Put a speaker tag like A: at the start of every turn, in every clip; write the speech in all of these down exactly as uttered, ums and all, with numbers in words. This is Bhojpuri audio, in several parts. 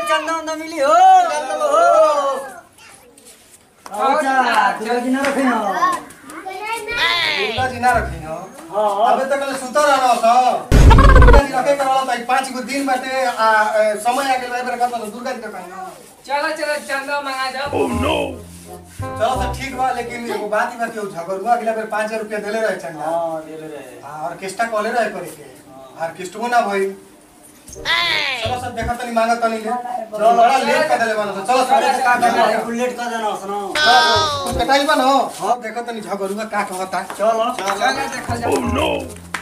A: चंदा उंदा मिली हो हो अच्छा दुर्गा जी ना रखे हो
B: दुर्गा जी ना रखी हो हां अबे तक सुता रहना हो दुर्गा जी रखे करवाला त पांच गो दिन बाटे समय आ गेल बारे का तो दुर्गा जी का कहीं
C: चलो चलो चंदा मंगा जाओ। ओह नो
B: चलो तो ठीक बा लेकिन एगो बात ही बा कि झगड़ुआ अगला बेर पाँच हजार रुपया देले रहे चंदा
A: हां देले रहे
B: हां ऑर्केस्ट्रा कॉले रहे करे के ऑर्केस्ट्रा ना भई चलो सब देखा तनी मांगा तनी ले चलो बड़ा लेट कर देले बानो चलो सब का करना है
A: फुल लेट कर देना सुनो
B: कुछ कटाई बा न हां देखा तनी झगड़ुआ का कहता
A: चलो
C: चलो देखा जाओ।
D: ओह नो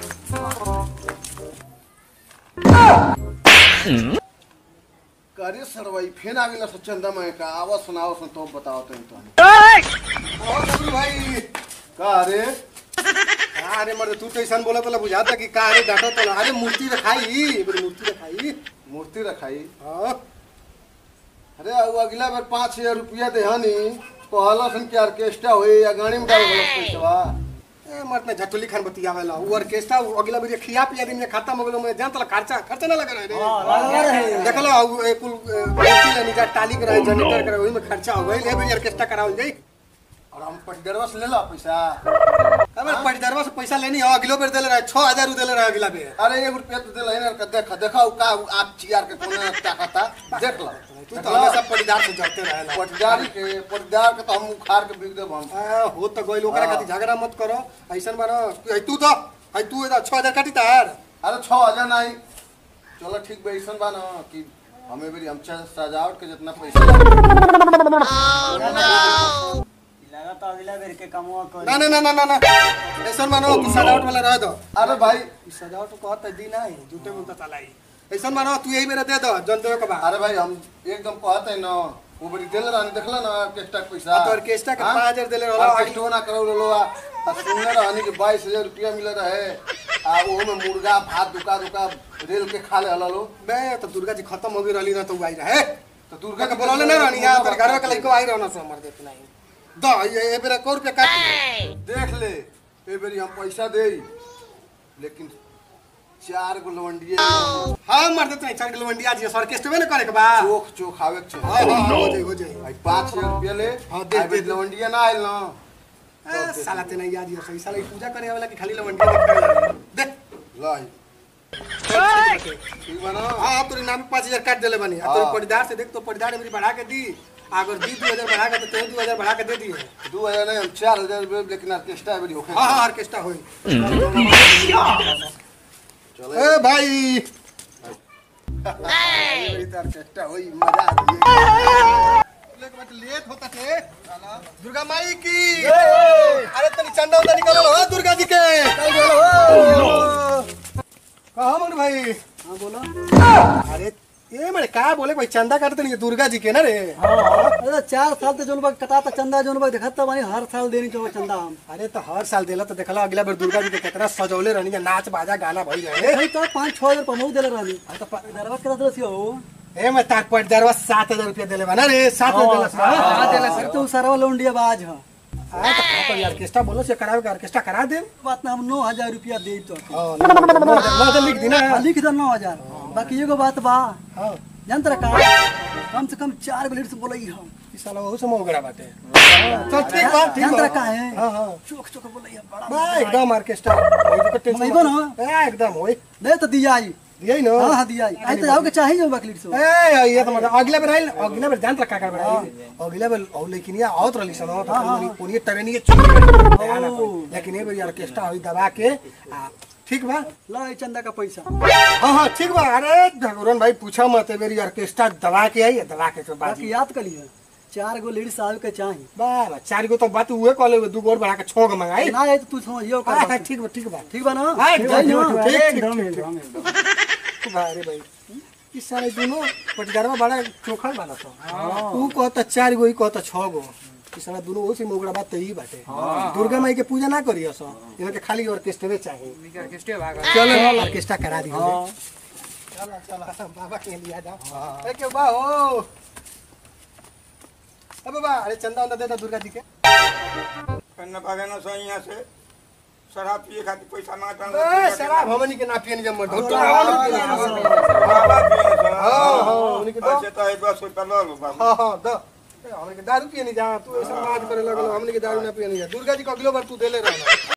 E: करे सरवाई फेन आ गेला चंदा में का आवाज सुनाओ सुन तो बताओ तो तो
B: ओ कबरू भाई
E: का रे
B: अरे मर्द तू तो ऐसा बोला तो बुझाता कि का रे डांटो तो अरे मूर्ति रखाई बड़ी मूर्ति रखाई
E: मूर्ति रखाई
B: हां
E: अरे अब अगला बार पाँच हजार रुपया दे हनी कहला सन के ऑर्केस्ट्रा होई या गाड़ी में डाल बोला पैसा
B: ए मत ने झटुली खान बतियावेला वो ऑर्केस्ट्रा अगला बेर खिया पिया दिन में खत्म हो गेलो मैं जानत खर्चा खर्चा ना लगा रहे रे
A: हां लगा रहे
B: देखलो एक कुल मूर्ति लेनी का टाली करे जनरेटर करे ओही में खर्चा हो गइल ए बेर ऑर्केस्ट्रा करावल जाई
E: और हम पटदरवा से ले ला पैसा
B: अबे पटदरवा से पैसा लेनी हो अगलो बेर देले रहे छह हजार उ देले रहे अगला बेर
E: अरे एक रुपया तो दे लेना का देख देखा का आप चियार के कोने ताकता देख ला
B: तू तो हमेशा पटीदार से जड़ते रहेला
E: पटदारी के पटदार के तो हम उखाड़ के बिक देब हम
B: आ हो तो गइल ओकरा खातिर झगड़ा मत करो ऐसन बारो तू तो आई तू छह हजार काटी तार
E: अरे छह हजार नहीं चलो ठीक बा ऐसन बा ना कि हमें भी हम सजावट के जितना पैसा
A: लगा तो अगला बेर के कमवा कर
B: ना ना ना ना ना ऐसन मानो तू सजावट वाला रह दो
E: अरे भाई
B: ई सजावट को कहत दी नहीं झूठे मुंह चलाई ऐसन मानो तू यही मेरा दे दो जन देवे के बा
E: अरे भाई हम एकदम कहते हैं ना वो बड़ी दिल रानी देखला ना ऑर्केस्ट्रा के पैसा
B: तो ऑर्केस्ट्रा के पाँच हजार देले रहला
E: ऑर्केस्ट्रा ना करो लो आ सुनने रहनी के बाईस हजार रुपया मिले रहे आ वो में मुर्गा भात दुका दुका रेल के खा ले हला लो
B: बे तो दुर्गा जी खत्म हो गई रहली ना तो आई रहे तो दुर्गा के बोलले ना रहनी यार तर घर के लइको आई रहना से हमर देख नहीं दो ये ए बेरा को रुपया काट
E: देख ले ए बेरी हम पैसा दे लेकिन चार गो लवंडिये
B: हां मर देत नहीं चार किलो मंडिया जी ऑर्केस्ट्रा में करे के बा
E: चोख चोख आवे के
B: हां हां हो जाई हो जाई
E: भाई पाँच हजार रुपया ले
B: हाँ, दे, दे, दे।
E: लवंडिया ना आइल ना
B: ए, साला ते नहीं याद सही साला ई पूजा करे वाला कि खाली लवंडिया देख दे
E: लाई ठीक बना
B: हां तोरे नाम पे पाँच हजार काट देले बनी आ तोरे पटदार से देख तो पटदार मेरी बढ़ा के दी अगर दी दो हजार बढ़ा के तो तेरे दो हजार बढ़ा के दे दिए
E: दो हजार नहीं हम चार हजार रुपये लेकिन ऑर्केस्ट्रा बेरी होखे
B: हां हां ऑर्केस्ट्रा होई
E: चलो
B: ए भाई
E: बेरी तो ऑर्केस्ट्रा होई मजा आ गई
B: लेकिन मत लेट होता थे दुर्गा माई की अरे तनी चंदा उदा निकालो हो दुर्गा जी के कहां मन भाई
A: हां बोलो
B: अरे ये मेरे का बोले भाई चंदा काटते नहीं दुर्गा जी के ना रे
A: हां अरे चार साल ते जोन बा कटाता चंदा जोन बा देखत बानी हर साल देनी चाहिए चंदा हम
B: अरे तो हर साल देला तो देखला अगला बार दुर्गा जी के कितना सजौले रहनी जा नाच बाजा गाना भई रहे
A: भाई तो पाँच छह हजार पमौ देले रहनी तो दरवा के दरवा हो
B: ए मैं ताक पट दरवा सात हजार रुपया देले बना रे सात हजार देला
A: हां देले सर तू सरवा लोंडिया बाज ह
B: हां तो ऑर्केस्ट्रा बोलो से करावे के ऑर्केस्ट्रा करा दे
A: बात ना हम नौ हजार रुपया दे तो
B: हां ना लिख दी ना
A: लिख दो नौ हजार बाकी एगो बात बा
B: हां
A: जंतर का कम से कम चार गो लीटर से बोलई हम
B: ई साला वो से मोगरा बाटे चल ठीक बा ठीक
A: जंतर
B: बा
A: का है
B: हां हां
A: चोक चोक बोलई बड़ा
B: बा एकदम ऑर्केस्ट्रा होई तो टेंशन
A: मइबो ना
B: ए एकदम होई
A: दे तो दिया आई
B: दियई न
A: हां हां दिया आई आई तो जाओ के चाहिए जो बाकी लीटर से
B: ए ये तो मतलब अगला बार आइल अगला बार जान रखा कर बड़ा अगला बार औ लेकिन या आवत रहली सन तो मेरी पूरी ट्रेन ये चुप लेकिन ये बार ऑर्केस्ट्रा होई दबा के आ ठीक बा
A: ला ई चंदा का पैसा
B: हां हां ठीक बा अरे भगवान भाई पूछा मत मेरी ऑर्केस्ट्रा दबा के आई दबा के तो
A: बाकी
B: बाकी
A: याद कर लिए चार गो लीटर साहब के चाहिए
B: बा चार गो तो बात हुए कॉले दू गो और बढ़ा के छह गो मंगाई
A: ना है तो तू समझियो कर
B: हां
A: बात।
B: ठीक बा ठीक बा
A: ठीक बा ना
B: हाँ,
A: ठीक
B: एकदम,
A: बा ना?
B: ठीक, ठीक,
A: एकदम
B: ठीक,
A: एकदम एकदम
B: भाई भाई इस सारे दोनों पटगरवा बड़ा चोखा वाला था ऊ कहता चार गो ई कहता छह गो इस सारा दोनों ओसी मोगरा बात तो ही बाटे दुर्गा माई के पूजा ना करियो सो इनके के खाली ऑर्केस्ट्रा चाहिए
C: ऑर्केस्ट्रा भागा
B: चलो ऑर्केस्ट्रा करा दी चलो चलो बाबा के लिया जाओ अरे क्यों बा हो अब बाबा अरे चंदा उंदा दे दो दुर्गा जी के
D: कन्ना भागे ना सही यहाँ से शराब पिए खातिर पैसा मांगता
B: ए शराब हमनी के ना पियन जम ढोटो
D: शराब पिए ना बड़ा
B: हाँ हाँ उनके दो
D: अच्छा तो एक बार सोच कर लो बाबू
B: हाँ हाँ दो हमने के दारू पिए नहीं जा तू ऐसा बात करे लगलो हमने के दारू ना पिए नहीं जा दुर्गा जी को अगलो बार तू देले रहना